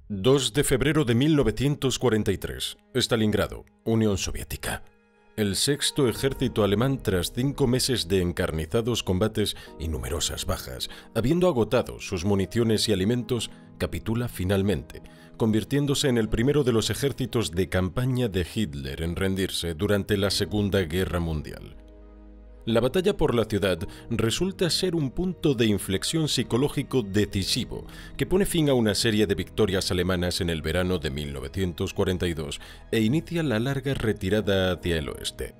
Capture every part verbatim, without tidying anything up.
dos de febrero de mil novecientos cuarenta y tres. Stalingrado, Unión Soviética. El sexto ejército alemán, tras cinco meses de encarnizados combates y numerosas bajas, habiendo agotado sus municiones y alimentos, capitula finalmente, convirtiéndose en el primero de los ejércitos de campaña de Hitler en rendirse durante la Segunda Guerra Mundial. La batalla por la ciudad resulta ser un punto de inflexión psicológico decisivo que pone fin a una serie de victorias alemanas en el verano de mil novecientos cuarenta y dos e inicia la larga retirada hacia el oeste.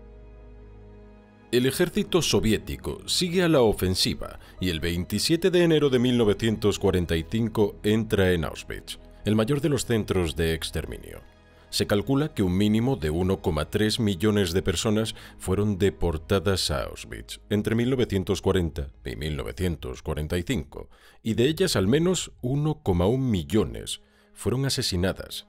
El ejército soviético sigue a la ofensiva y el veintisiete de enero de mil novecientos cuarenta y cinco entra en Auschwitz, el mayor de los centros de exterminio. Se calcula que un mínimo de uno coma tres millones de personas fueron deportadas a Auschwitz entre mil novecientos cuarenta y mil novecientos cuarenta y cinco, y de ellas al menos uno coma uno millones fueron asesinadas.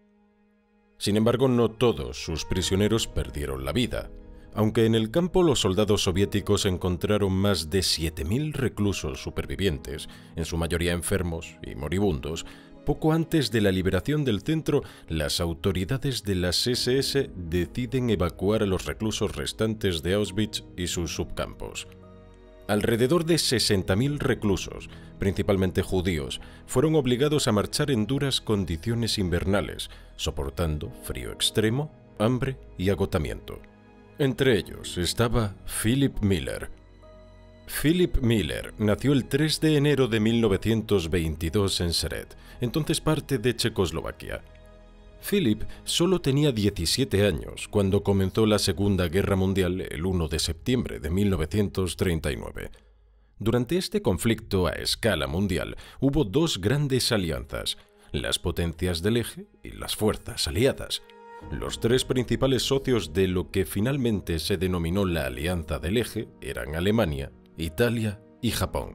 Sin embargo, no todos sus prisioneros perdieron la vida. Aunque en el campo los soldados soviéticos encontraron más de siete mil reclusos supervivientes, en su mayoría enfermos y moribundos, poco antes de la liberación del centro, las autoridades de las ese ese deciden evacuar a los reclusos restantes de Auschwitz y sus subcampos. Alrededor de sesenta mil reclusos, principalmente judíos, fueron obligados a marchar en duras condiciones invernales, soportando frío extremo, hambre y agotamiento. Entre ellos estaba Philipp Müller. Philipp Müller nació el tres de enero de mil novecientos veintidós en Sereď, entonces parte de Checoslovaquia. Philipp solo tenía diecisiete años cuando comenzó la Segunda Guerra Mundial el uno de septiembre de mil novecientos treinta y nueve. Durante este conflicto a escala mundial hubo dos grandes alianzas, las potencias del eje y las fuerzas aliadas. Los tres principales socios de lo que finalmente se denominó la Alianza del Eje eran Alemania, Italia y Japón.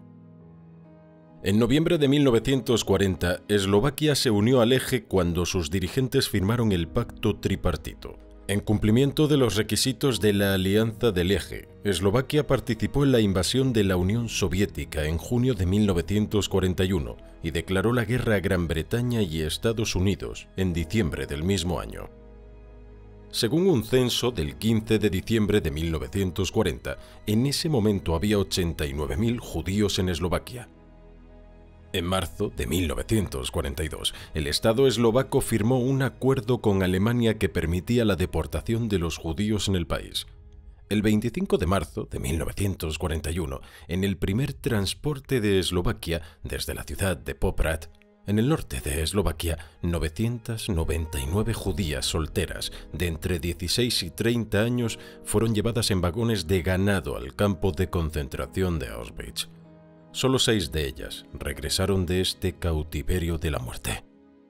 En noviembre de mil novecientos cuarenta, Eslovaquia se unió al Eje cuando sus dirigentes firmaron el Pacto Tripartito. En cumplimiento de los requisitos de la Alianza del Eje, Eslovaquia participó en la invasión de la Unión Soviética en junio de mil novecientos cuarenta y uno y declaró la guerra a Gran Bretaña y Estados Unidos en diciembre del mismo año. Según un censo del quince de diciembre de mil novecientos cuarenta, en ese momento había ochenta y nueve mil judíos en Eslovaquia. En marzo de mil novecientos cuarenta y dos, el Estado eslovaco firmó un acuerdo con Alemania que permitía la deportación de los judíos en el país. El veinticinco de marzo de mil novecientos cuarenta y uno, en el primer transporte de Eslovaquia desde la ciudad de Poprad, en el norte de Eslovaquia, novecientas noventa y nueve judías solteras de entre dieciséis y treinta años fueron llevadas en vagones de ganado al campo de concentración de Auschwitz. Solo seis de ellas regresaron de este cautiverio de la muerte.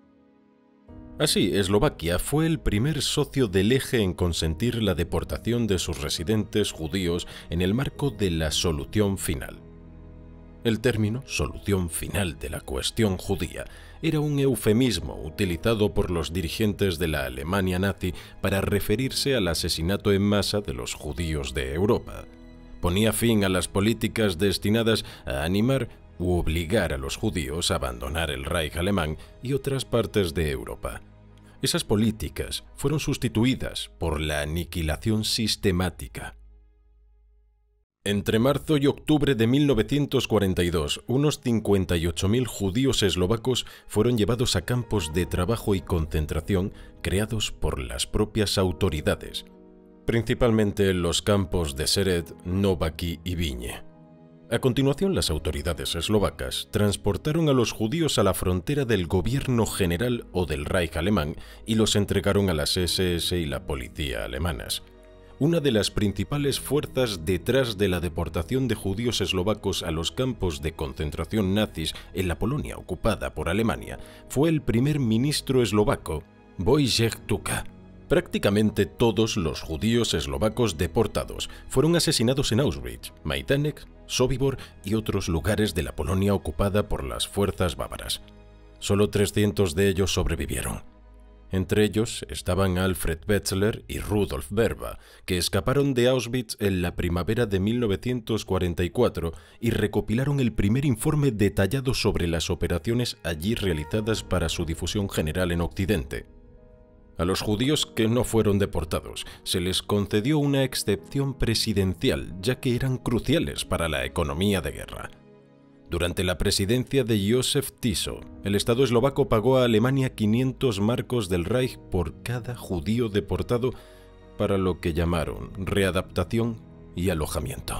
Así, Eslovaquia fue el primer socio del Eje en consentir la deportación de sus residentes judíos en el marco de la solución final. El término «solución final de la cuestión judía» era un eufemismo utilizado por los dirigentes de la Alemania nazi para referirse al asesinato en masa de los judíos de Europa. Ponía fin a las políticas destinadas a animar u obligar a los judíos a abandonar el Reich alemán y otras partes de Europa. Esas políticas fueron sustituidas por la aniquilación sistemática. Entre marzo y octubre de mil novecientos cuarenta y dos, unos cincuenta y ocho mil judíos eslovacos fueron llevados a campos de trabajo y concentración creados por las propias autoridades, principalmente en los campos de Sereď, Nováky y Viñe. A continuación, las autoridades eslovacas transportaron a los judíos a la frontera del gobierno general o del Reich alemán y los entregaron a las ese ese y la policía alemanas. Una de las principales fuerzas detrás de la deportación de judíos eslovacos a los campos de concentración nazis en la Polonia ocupada por Alemania fue el primer ministro eslovaco, Wojciech Tuka. Prácticamente todos los judíos eslovacos deportados fueron asesinados en Auschwitz, Majdanek, Sobibor y otros lugares de la Polonia ocupada por las fuerzas bávaras. Solo trescientos de ellos sobrevivieron. Entre ellos estaban Alfred Wetzler y Rudolf Verba, que escaparon de Auschwitz en la primavera de mil novecientos cuarenta y cuatro y recopilaron el primer informe detallado sobre las operaciones allí realizadas para su difusión general en Occidente. A los judíos que no fueron deportados se les concedió una excepción presidencial, ya que eran cruciales para la economía de guerra. Durante la presidencia de Józef Tiso, el Estado eslovaco pagó a Alemania quinientos marcos del Reich por cada judío deportado para lo que llamaron readaptación y alojamiento.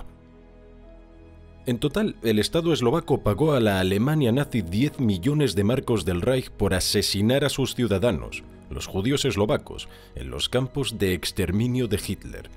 En total, el Estado eslovaco pagó a la Alemania nazi diez millones de marcos del Reich por asesinar a sus ciudadanos, los judíos eslovacos, en los campos de exterminio de Hitler.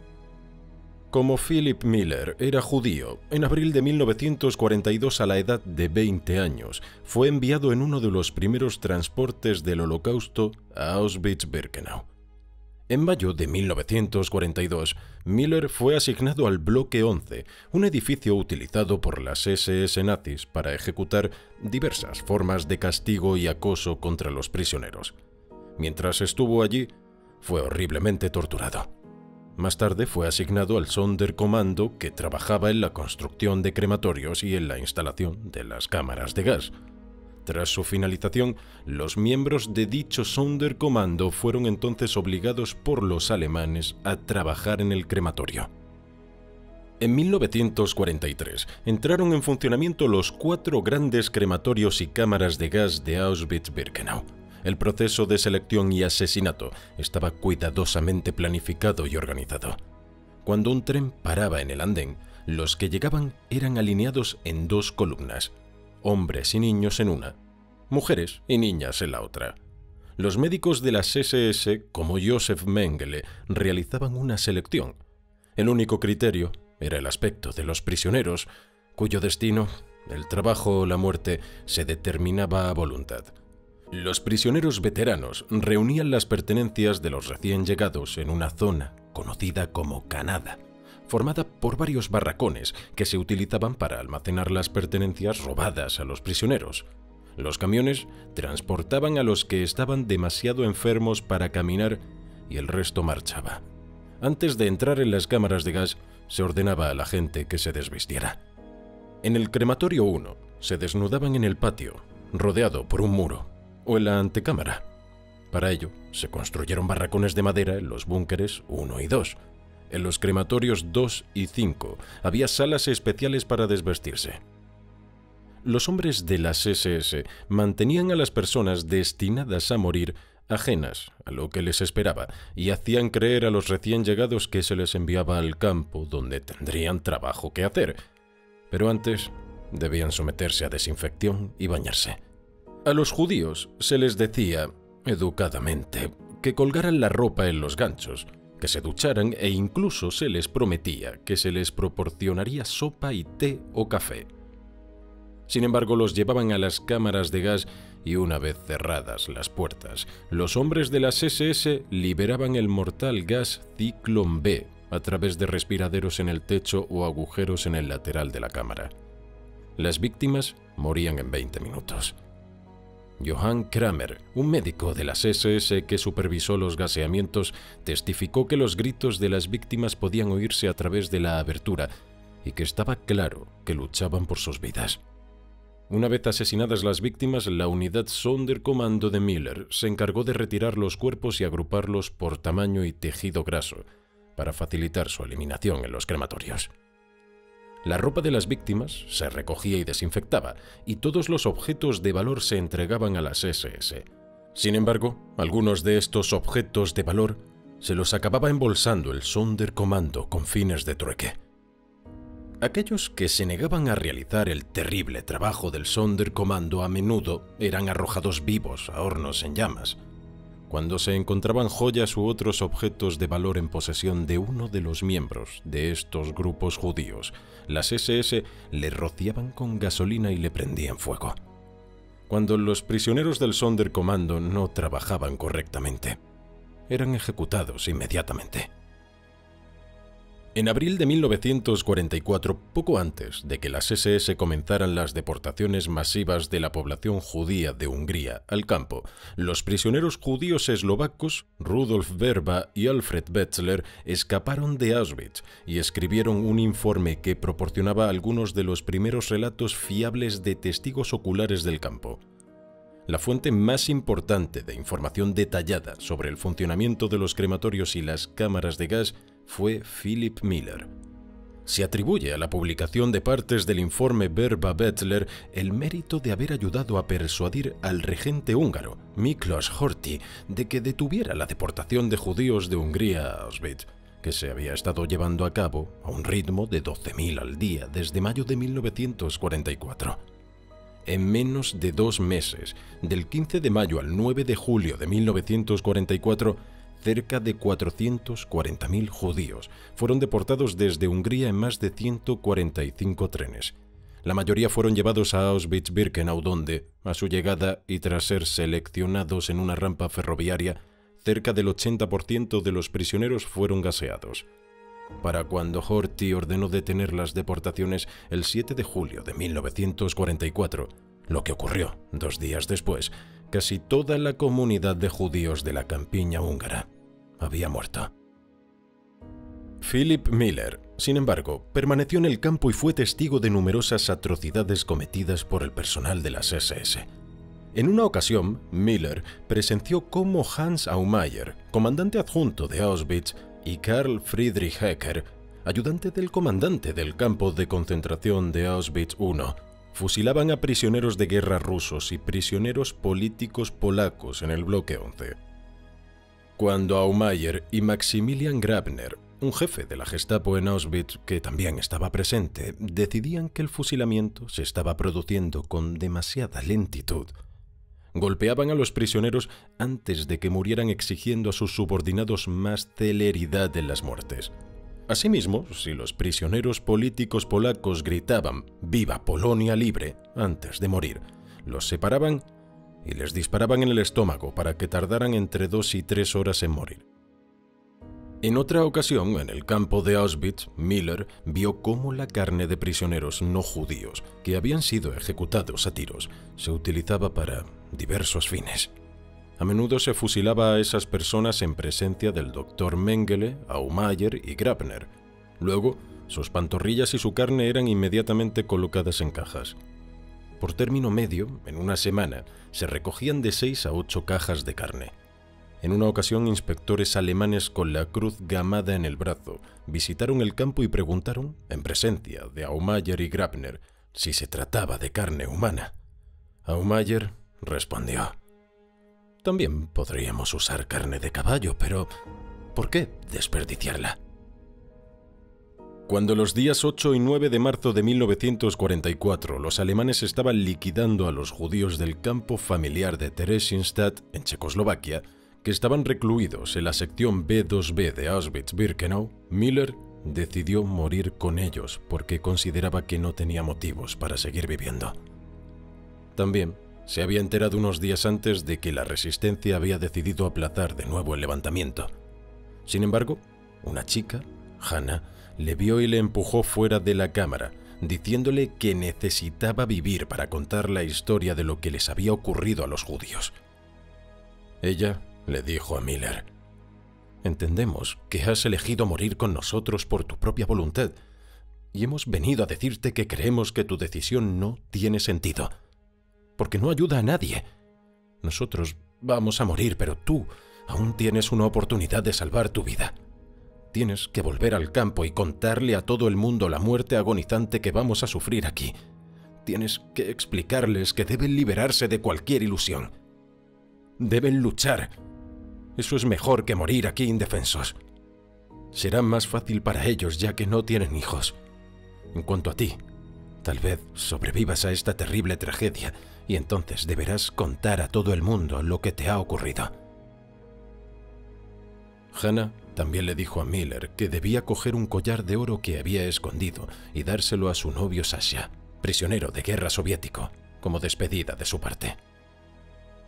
Como Philip Miller era judío, en abril de mil novecientos cuarenta y dos, a la edad de veinte años, fue enviado en uno de los primeros transportes del Holocausto a Auschwitz-Birkenau. En mayo de mil novecientos cuarenta y dos, Miller fue asignado al Bloque once, un edificio utilizado por las ese ese nazis para ejecutar diversas formas de castigo y acoso contra los prisioneros. Mientras estuvo allí, fue horriblemente torturado. Más tarde fue asignado al Sonderkommando, que trabajaba en la construcción de crematorios y en la instalación de las cámaras de gas. Tras su finalización, los miembros de dicho Sonderkommando fueron entonces obligados por los alemanes a trabajar en el crematorio. En mil novecientos cuarenta y tres entraron en funcionamiento los cuatro grandes crematorios y cámaras de gas de Auschwitz-Birkenau. El proceso de selección y asesinato estaba cuidadosamente planificado y organizado. Cuando un tren paraba en el andén, los que llegaban eran alineados en dos columnas, hombres y niños en una, mujeres y niñas en la otra. Los médicos de las ese ese, como Josef Mengele, realizaban una selección. El único criterio era el aspecto de los prisioneros, cuyo destino, el trabajo o la muerte, se determinaba a voluntad. Los prisioneros veteranos reunían las pertenencias de los recién llegados en una zona conocida como Canada, formada por varios barracones que se utilizaban para almacenar las pertenencias robadas a los prisioneros. Los camiones transportaban a los que estaban demasiado enfermos para caminar y el resto marchaba. Antes de entrar en las cámaras de gas, se ordenaba a la gente que se desvistiera. En el crematorio uno se desnudaban en el patio, rodeado por un muro, o en la antecámara. Para ello, se construyeron barracones de madera en los búnkeres uno y dos. En los crematorios dos y cinco había salas especiales para desvestirse. Los hombres de las ese ese mantenían a las personas destinadas a morir ajenas a lo que les esperaba y hacían creer a los recién llegados que se les enviaba al campo donde tendrían trabajo que hacer, pero antes debían someterse a desinfección y bañarse. A los judíos se les decía, educadamente, que colgaran la ropa en los ganchos, que se ducharan e incluso se les prometía que se les proporcionaría sopa y té o café. Sin embargo, los llevaban a las cámaras de gas y una vez cerradas las puertas, los hombres de las ese ese liberaban el mortal gas Ciclón B a través de respiraderos en el techo o agujeros en el lateral de la cámara. Las víctimas morían en veinte minutos. Johann Kramer, un médico de las ese ese que supervisó los gaseamientos, testificó que los gritos de las víctimas podían oírse a través de la abertura y que estaba claro que luchaban por sus vidas. Una vez asesinadas las víctimas, la unidad Sonderkommando de Miller se encargó de retirar los cuerpos y agruparlos por tamaño y tejido graso para facilitar su eliminación en los crematorios. La ropa de las víctimas se recogía y desinfectaba, y todos los objetos de valor se entregaban a las ese ese. Sin embargo, algunos de estos objetos de valor se los acababa embolsando el Sonderkommando con fines de trueque. Aquellos que se negaban a realizar el terrible trabajo del Sonderkommando a menudo eran arrojados vivos a hornos en llamas. Cuando se encontraban joyas u otros objetos de valor en posesión de uno de los miembros de estos grupos judíos, las ese ese le rociaban con gasolina y le prendían fuego. Cuando los prisioneros del Sonderkommando no trabajaban correctamente, eran ejecutados inmediatamente. En abril de mil novecientos cuarenta y cuatro, poco antes de que las ese ese comenzaran las deportaciones masivas de la población judía de Hungría al campo, los prisioneros judíos eslovacos Rudolf Verba y Alfred Wetzler escaparon de Auschwitz y escribieron un informe que proporcionaba algunos de los primeros relatos fiables de testigos oculares del campo. La fuente más importante de información detallada sobre el funcionamiento de los crematorios y las cámaras de gas fue Philip Miller. Se atribuye a la publicación de partes del informe Verba-Wetzler el mérito de haber ayudado a persuadir al regente húngaro, Miklos Horthy, de que detuviera la deportación de judíos de Hungría a Auschwitz, que se había estado llevando a cabo a un ritmo de doce mil al día desde mayo de mil novecientos cuarenta y cuatro. En menos de dos meses, del quince de mayo al nueve de julio de mil novecientos cuarenta y cuatro, cerca de cuatrocientos cuarenta mil judíos fueron deportados desde Hungría en más de ciento cuarenta y cinco trenes. La mayoría fueron llevados a Auschwitz-Birkenau, donde, a su llegada y tras ser seleccionados en una rampa ferroviaria, cerca del ochenta por ciento de los prisioneros fueron gaseados. Para cuando Horthy ordenó detener las deportaciones el siete de julio de mil novecientos cuarenta y cuatro, lo que ocurrió dos días después, casi toda la comunidad de judíos de la campiña húngara había muerto. Philip Miller, sin embargo, permaneció en el campo y fue testigo de numerosas atrocidades cometidas por el personal de las ese ese. En una ocasión, Miller presenció cómo Hans Aumeier, comandante adjunto de Auschwitz, y Karl Friedrich Hecker, ayudante del comandante del campo de concentración de Auschwitz uno, fusilaban a prisioneros de guerra rusos y prisioneros políticos polacos en el bloque once. Cuando Aumeier y Maximilian Grabner, un jefe de la Gestapo en Auschwitz que también estaba presente, decidían que el fusilamiento se estaba produciendo con demasiada lentitud, golpeaban a los prisioneros antes de que murieran, exigiendo a sus subordinados más celeridad en las muertes. Asimismo, si los prisioneros políticos polacos gritaban «¡Viva Polonia libre!» antes de morir, los separaban y les disparaban en el estómago para que tardaran entre dos y tres horas en morir. En otra ocasión, en el campo de Auschwitz, Miller vio cómo la carne de prisioneros no judíos que habían sido ejecutados a tiros se utilizaba para diversos fines. A menudo se fusilaba a esas personas en presencia del doctor Mengele, Aumeier y Grabner. Luego, sus pantorrillas y su carne eran inmediatamente colocadas en cajas. Por término medio, en una semana, se recogían de seis a ocho cajas de carne. En una ocasión, inspectores alemanes con la cruz gamada en el brazo visitaron el campo y preguntaron, en presencia de Aumeier y Grabner, si se trataba de carne humana. Aumeier respondió: «También podríamos usar carne de caballo, pero ¿por qué desperdiciarla?». Cuando los días ocho y nueve de marzo de mil novecientos cuarenta y cuatro los alemanes estaban liquidando a los judíos del campo familiar de Theresienstadt, en Checoslovaquia, que estaban recluidos en la sección be dos be de Auschwitz-Birkenau, Miller decidió morir con ellos porque consideraba que no tenía motivos para seguir viviendo. También se había enterado unos días antes de que la resistencia había decidido aplazar de nuevo el levantamiento. Sin embargo, una chica, Hannah, le vio y le empujó fuera de la cámara, diciéndole que necesitaba vivir para contar la historia de lo que les había ocurrido a los judíos. Ella le dijo a Miller: «Entendemos que has elegido morir con nosotros por tu propia voluntad, y hemos venido a decirte que creemos que tu decisión no tiene sentido, porque no ayuda a nadie. Nosotros vamos a morir, pero tú aún tienes una oportunidad de salvar tu vida. Tienes que volver al campo y contarle a todo el mundo la muerte agonizante que vamos a sufrir aquí. Tienes que explicarles que deben liberarse de cualquier ilusión. Deben luchar. Eso es mejor que morir aquí indefensos. Será más fácil para ellos ya que no tienen hijos. En cuanto a ti, tal vez sobrevivas a esta terrible tragedia y entonces deberás contar a todo el mundo lo que te ha ocurrido». Hannah también le dijo a Miller que debía coger un collar de oro que había escondido y dárselo a su novio Sasha, prisionero de guerra soviético, como despedida de su parte.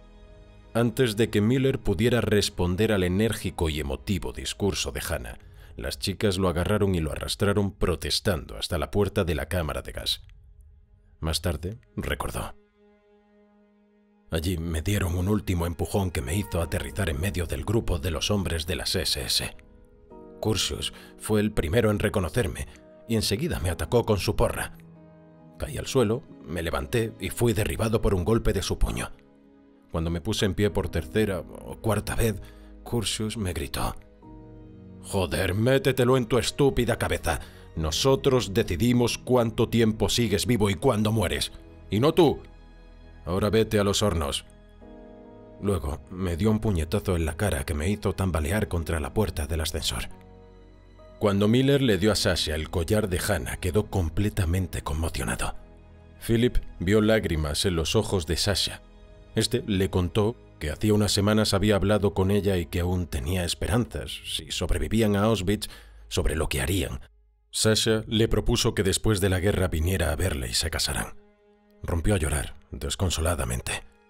Antes de que Miller pudiera responder al enérgico y emotivo discurso de Hannah, las chicas lo agarraron y lo arrastraron protestando hasta la puerta de la cámara de gas. Más tarde, recordó: allí me dieron un último empujón que me hizo aterrizar en medio del grupo de los hombres de las ese ese. Curtius fue el primero en reconocerme y enseguida me atacó con su porra. Caí al suelo, me levanté y fui derribado por un golpe de su puño. Cuando me puse en pie por tercera o cuarta vez, Curtius me gritó: «Joder, métetelo en tu estúpida cabeza. Nosotros decidimos cuánto tiempo sigues vivo y cuándo mueres, y no tú. Ahora vete a los hornos». Luego me dio un puñetazo en la cara que me hizo tambalear contra la puerta del ascensor. Cuando Miller le dio a Sasha el collar de Hannah, quedó completamente conmocionado. Philip vio lágrimas en los ojos de Sasha. Este le contó que hacía unas semanas había hablado con ella y que aún tenía esperanzas, si sobrevivían a Auschwitz, sobre lo que harían. Sasha le propuso que después de la guerra viniera a verle y se casaran. Rompió a llorar, desconsoladamente.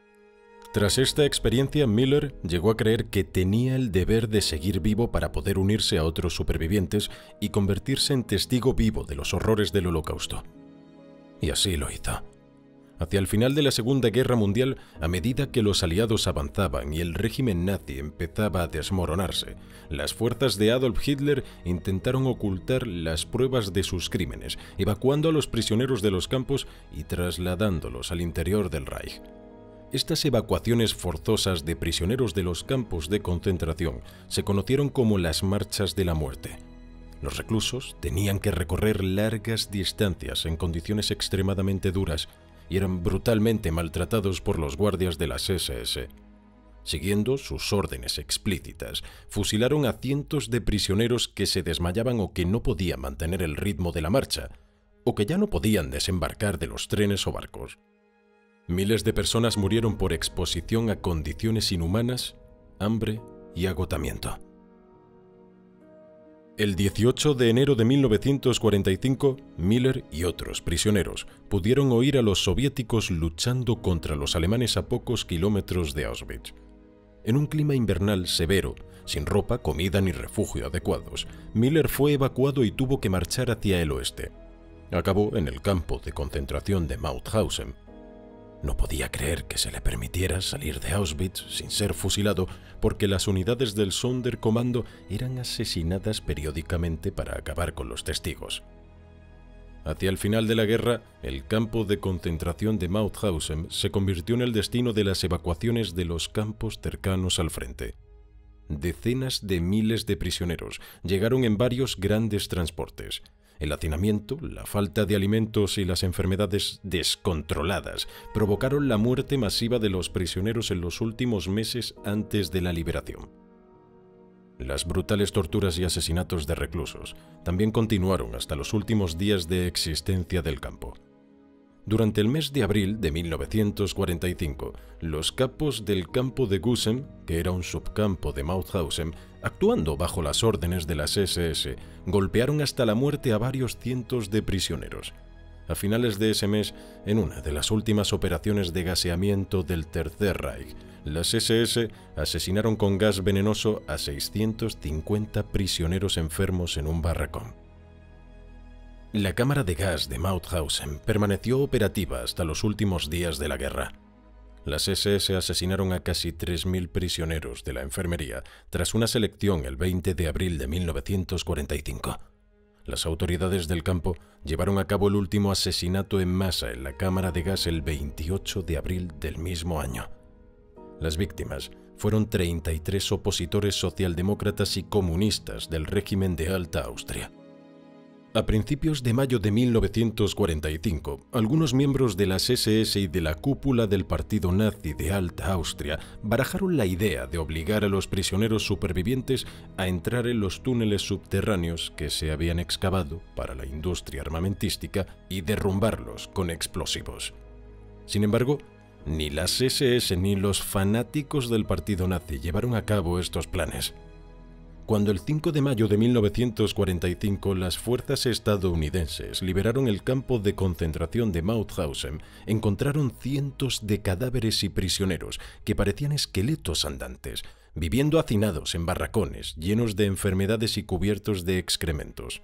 Tras esta experiencia, Miller llegó a creer que tenía el deber de seguir vivo para poder unirse a otros supervivientes y convertirse en testigo vivo de los horrores del Holocausto. Y así lo hizo. Hacia el final de la Segunda Guerra Mundial, a medida que los aliados avanzaban y el régimen nazi empezaba a desmoronarse, las fuerzas de Adolf Hitler intentaron ocultar las pruebas de sus crímenes, evacuando a los prisioneros de los campos y trasladándolos al interior del Reich. Estas evacuaciones forzosas de prisioneros de los campos de concentración se conocieron como las marchas de la muerte. Los reclusos tenían que recorrer largas distancias en condiciones extremadamente duras y eran brutalmente maltratados por los guardias de las ese ese. Siguiendo sus órdenes explícitas, fusilaron a cientos de prisioneros que se desmayaban o que no podían mantener el ritmo de la marcha, o que ya no podían desembarcar de los trenes o barcos. Miles de personas murieron por exposición a condiciones inhumanas, hambre y agotamiento. El dieciocho de enero de mil novecientos cuarenta y cinco, Miller y otros prisioneros pudieron oír a los soviéticos luchando contra los alemanes a pocos kilómetros de Auschwitz. En un clima invernal severo, sin ropa, comida ni refugio adecuados, Miller fue evacuado y tuvo que marchar hacia el oeste. Acabó en el campo de concentración de Mauthausen. No podía creer que se le permitiera salir de Auschwitz sin ser fusilado, porque las unidades del Sonderkommando eran asesinadas periódicamente para acabar con los testigos. Hacia el final de la guerra, el campo de concentración de Mauthausen se convirtió en el destino de las evacuaciones de los campos cercanos al frente. Decenas de miles de prisioneros llegaron en varios grandes transportes. El hacinamiento, la falta de alimentos y las enfermedades descontroladas provocaron la muerte masiva de los prisioneros en los últimos meses antes de la liberación. Las brutales torturas y asesinatos de reclusos también continuaron hasta los últimos días de existencia del campo. Durante el mes de abril de mil novecientos cuarenta y cinco, los capos del campo de Gusen, que era un subcampo de Mauthausen, actuando bajo las órdenes de las ese ese, golpearon hasta la muerte a varios cientos de prisioneros. A finales de ese mes, en una de las últimas operaciones de gaseamiento del Tercer Reich, las ese ese asesinaron con gas venenoso a seiscientos cincuenta prisioneros enfermos en un barracón. La cámara de gas de Mauthausen permaneció operativa hasta los últimos días de la guerra. Las ese ese asesinaron a casi tres mil prisioneros de la enfermería tras una selección el veinte de abril de mil novecientos cuarenta y cinco. Las autoridades del campo llevaron a cabo el último asesinato en masa en la cámara de gas el veintiocho de abril del mismo año. Las víctimas fueron treinta y tres opositores socialdemócratas y comunistas del régimen de Alta Austria. A principios de mayo de mil novecientos cuarenta y cinco, algunos miembros de las ese ese y de la cúpula del partido nazi de Alta Austria barajaron la idea de obligar a los prisioneros supervivientes a entrar en los túneles subterráneos que se habían excavado para la industria armamentística y derrumbarlos con explosivos. Sin embargo, ni las ese ese ni los fanáticos del partido nazi llevaron a cabo estos planes. Cuando el cinco de mayo de mil novecientos cuarenta y cinco las fuerzas estadounidenses liberaron el campo de concentración de Mauthausen, encontraron cientos de cadáveres y prisioneros que parecían esqueletos andantes, viviendo hacinados en barracones llenos de enfermedades y cubiertos de excrementos.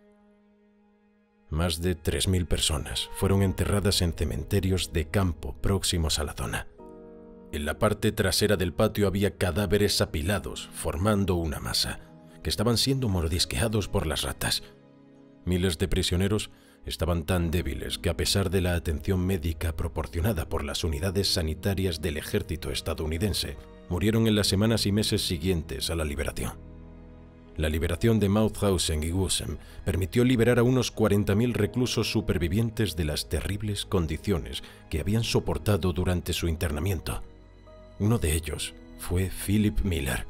Más de tres mil personas fueron enterradas en cementerios de campo próximos a la zona. En la parte trasera del patio había cadáveres apilados, formando una masa, que estaban siendo mordisqueados por las ratas. Miles de prisioneros estaban tan débiles que, a pesar de la atención médica proporcionada por las unidades sanitarias del ejército estadounidense, murieron en las semanas y meses siguientes a la liberación. La liberación de Mauthausen y Gusen permitió liberar a unos cuarenta mil reclusos supervivientes de las terribles condiciones que habían soportado durante su internamiento. Uno de ellos fue Philip Miller.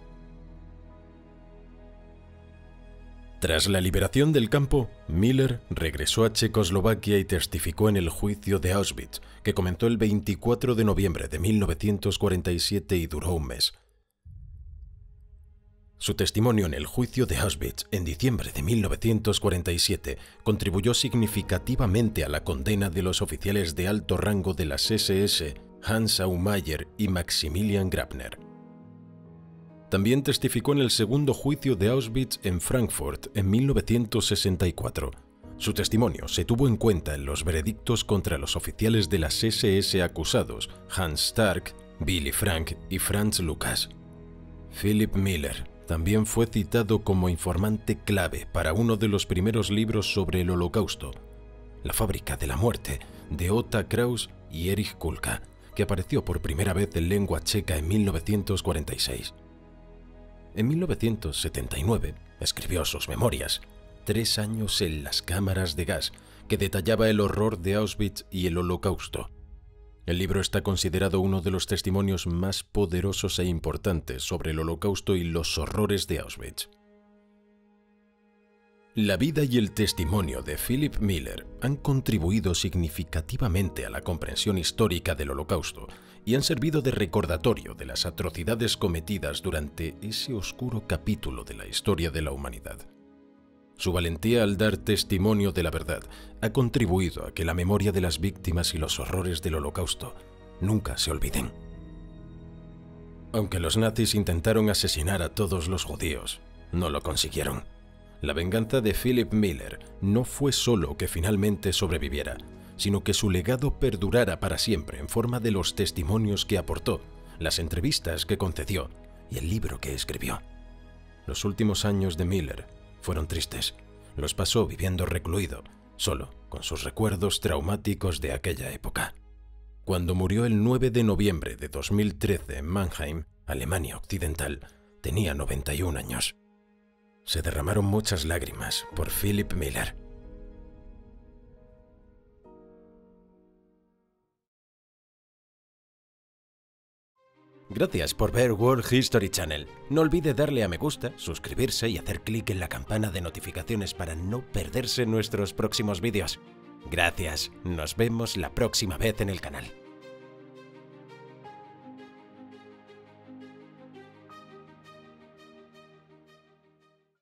Tras la liberación del campo, Miller regresó a Checoslovaquia y testificó en el juicio de Auschwitz, que comenzó el veinticuatro de noviembre de mil novecientos cuarenta y siete y duró un mes. Su testimonio en el juicio de Auschwitz en diciembre de mil novecientos cuarenta y siete contribuyó significativamente a la condena de los oficiales de alto rango de las ese ese, Hans Aumeier y Maximilian Grabner. También testificó en el segundo juicio de Auschwitz en Frankfurt en mil novecientos sesenta y cuatro. Su testimonio se tuvo en cuenta en los veredictos contra los oficiales de las ese ese acusados, Hans Stark, Willy Frank y Franz Lukas. Philip Miller también fue citado como informante clave para uno de los primeros libros sobre el Holocausto, La fábrica de la muerte, de Otta Kraus y Erich Kulka, que apareció por primera vez en lengua checa en mil novecientos cuarenta y seis. En mil novecientos setenta y nueve escribió sus memorias, Tres años en las cámaras de gas, que detallaba el horror de Auschwitz y el Holocausto. El libro está considerado uno de los testimonios más poderosos e importantes sobre el Holocausto y los horrores de Auschwitz. La vida y el testimonio de Philip Miller han contribuido significativamente a la comprensión histórica del Holocausto y han servido de recordatorio de las atrocidades cometidas durante ese oscuro capítulo de la historia de la humanidad. Su valentía al dar testimonio de la verdad ha contribuido a que la memoria de las víctimas y los horrores del Holocausto nunca se olviden. Aunque los nazis intentaron asesinar a todos los judíos, no lo consiguieron. La venganza de Philip Miller no fue solo que finalmente sobreviviera, sino que su legado perdurara para siempre en forma de los testimonios que aportó, las entrevistas que concedió y el libro que escribió. Los últimos años de Miller fueron tristes. Los pasó viviendo recluido, solo, con sus recuerdos traumáticos de aquella época. Cuando murió el nueve de noviembre de dos mil trece en Mannheim, Alemania Occidental, tenía noventa y un años. Se derramaron muchas lágrimas por Philip Miller. Gracias por ver World History Channel. No olvide darle a me gusta, suscribirse y hacer clic en la campana de notificaciones para no perderse nuestros próximos vídeos. Gracias, nos vemos la próxima vez en el canal.